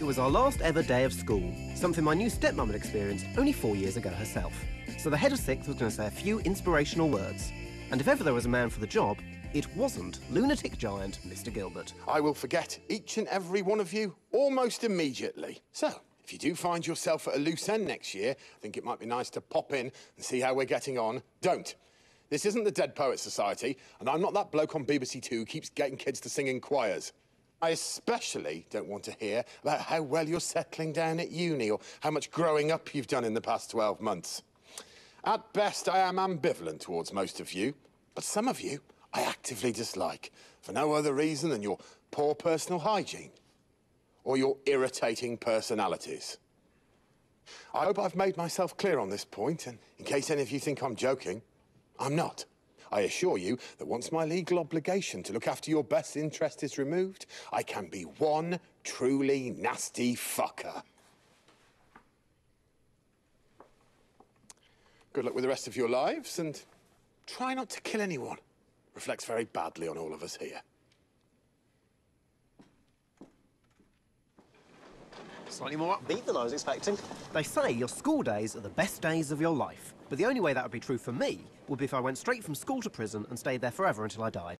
It was our last ever day of school, something my new stepmum had experienced only 4 years ago herself. So the head of sixth was going to say a few inspirational words. And if ever there was a man for the job, it wasn't lunatic giant Mr. Gilbert. I will forget each and every one of you almost immediately. So, if you do find yourself at a loose end next year, I think it might be nice to pop in and see how we're getting on. Don't. This isn't the Dead Poets Society, and I'm not that bloke on BBC Two who keeps getting kids to sing in choirs. I especially don't want to hear about how well you're settling down at uni or how much growing up you've done in the past 12 months. At best, I am ambivalent towards most of you, but some of you I actively dislike for no other reason than your poor personal hygiene or your irritating personalities. I hope I've made myself clear on this point, and in case any of you think I'm joking, I'm not. I assure you that once my legal obligation to look after your best interest is removed, I can be one truly nasty fucker. Good luck with the rest of your lives, and try not to kill anyone. Reflects very badly on all of us here. Slightly more upbeat than I was expecting. They say your school days are the best days of your life, but the only way that would be true for me would be if I went straight from school to prison and stayed there forever until I died.